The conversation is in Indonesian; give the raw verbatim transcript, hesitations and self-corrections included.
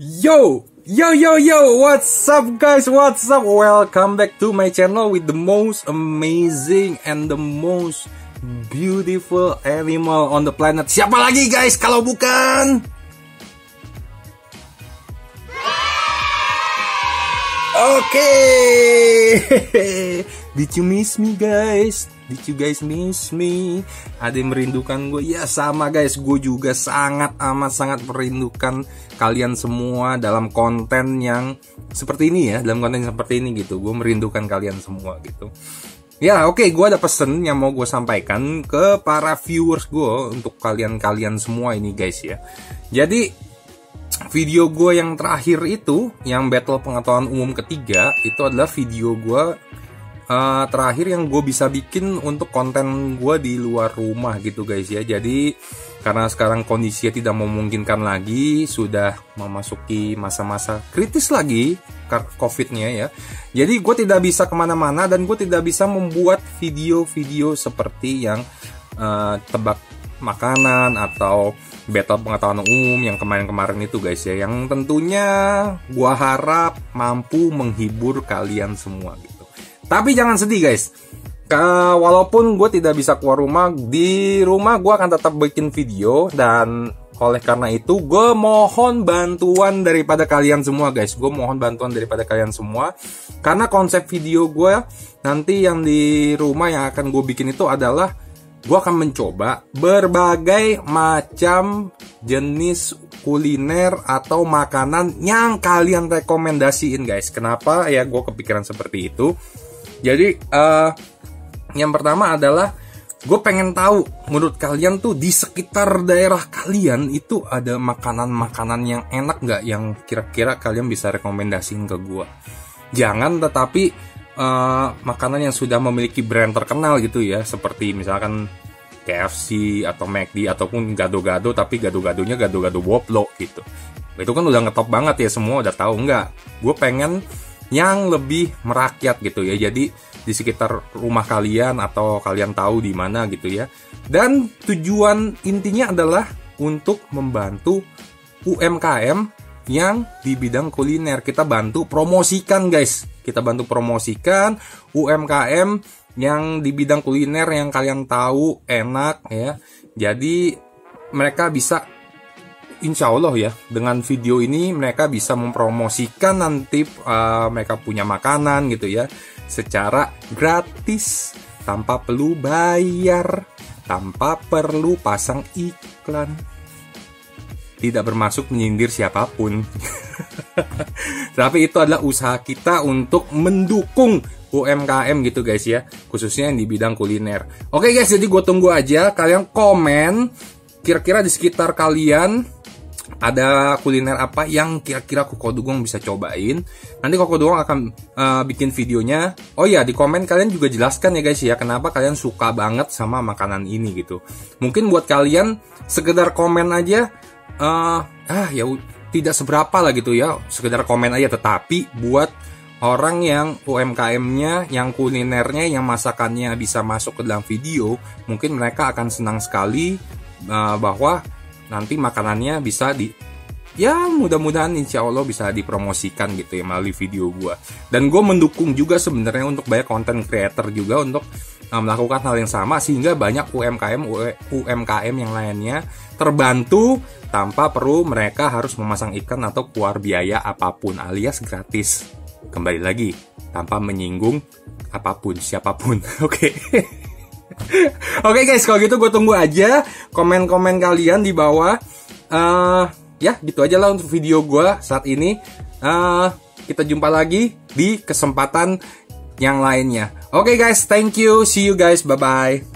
Yo, yo, yo, yo, what's up guys, what's up? Welcome back to my channel with the most amazing and the most beautiful animal on the planet. Siapa lagi guys kalau bukan? Oke, okay. Did you miss me guys? Did you guys miss me? Ada yang merindukan gue? Ya sama guys, gue juga sangat amat sangat merindukan kalian semua dalam konten yang seperti ini ya, dalam konten seperti ini gitu. Gue merindukan kalian semua gitu. Ya oke, okay, gue ada pesen yang mau gue sampaikan ke para viewers gue untuk kalian-kalian semua ini guys ya. Jadi video gue yang terakhir itu, yang battle pengetahuan umum ketiga, itu adalah video gue uh, terakhir yang gue bisa bikin untuk konten gue di luar rumah gitu guys ya. Jadi karena sekarang kondisinya tidak memungkinkan lagi, sudah memasuki masa-masa kritis lagi COVID-nya ya. Jadi gue tidak bisa kemana-mana dan gue tidak bisa membuat video-video seperti yang uh, tebak makanan atau battle pengetahuan umum yang kemarin-kemarin itu guys ya, yang tentunya gua harap mampu menghibur kalian semua gitu. Tapi jangan sedih guys, Ka walaupun gue tidak bisa keluar rumah, di rumah gue akan tetap bikin video. Dan oleh karena itu gue mohon bantuan daripada kalian semua guys, gue mohon bantuan daripada kalian semua, karena konsep video gue nanti yang di rumah yang akan gue bikin itu adalah gue akan mencoba berbagai macam jenis kuliner atau makanan yang kalian rekomendasiin guys. Kenapa ya gue kepikiran seperti itu? Jadi uh, yang pertama adalah gue pengen tahu menurut kalian tuh di sekitar daerah kalian itu ada makanan-makanan yang enak nggak, yang kira-kira kalian bisa rekomendasiin ke gue. Jangan tetapi Uh, makanan yang sudah memiliki brand terkenal gitu ya, seperti misalkan K F C atau McD ataupun gado-gado, tapi gado-gadonya gado-gado Woplo gitu. Itu kan udah ngetop banget ya, semua udah tahu. Enggak, gue pengen yang lebih merakyat gitu ya. Jadi di sekitar rumah kalian atau kalian tahu di mana gitu ya. Dan tujuan intinya adalah untuk membantu U M K M yang di bidang kuliner. Kita bantu promosikan guys. Kita bantu promosikan U M K M yang di bidang kuliner yang kalian tahu enak ya. Jadi mereka bisa, insya Allah ya, dengan video ini mereka bisa mempromosikan nanti uh, mereka punya makanan gitu ya, secara gratis, tanpa perlu bayar, tanpa perlu pasang iklan. Tidak bermaksud menyindir siapapun. Tapi itu adalah usaha kita untuk mendukung U M K M gitu guys ya, khususnya yang di bidang kuliner. Oke guys, jadi gue tunggu aja kalian komen kira-kira di sekitar kalian ada kuliner apa yang kira-kira Koko Dugong bisa cobain. Nanti Koko Dugong akan uh, bikin videonya. Oh ya, di komen kalian juga jelaskan ya guys ya, kenapa kalian suka banget sama makanan ini gitu. Mungkin buat kalian sekedar komen aja, uh, ah ya tidak seberapa lah gitu ya, sekedar komen aja. Tetapi buat orang yang U M K M-nya, yang kulinernya, yang masakannya bisa masuk ke dalam video, mungkin mereka akan senang sekali uh, bahwa nanti makanannya bisa di, ya mudah-mudahan insya Allah bisa dipromosikan gitu ya melalui video gue. Dan gue mendukung juga sebenarnya untuk banyak content creator juga untuk uh, melakukan hal yang sama, sehingga banyak U M K M U M K M yang lainnya terbantu tanpa perlu mereka harus memasang iklan atau keluar biaya apapun, alias gratis. Kembali lagi, tanpa menyinggung apapun, siapapun. Oke. Oke guys, kalau gitu gue tunggu aja komen-komen kalian di bawah. Uh, ya gitu aja lah untuk video gue saat ini. Uh, kita jumpa lagi di kesempatan yang lainnya. Oke guys, thank you. See you guys. Bye-bye.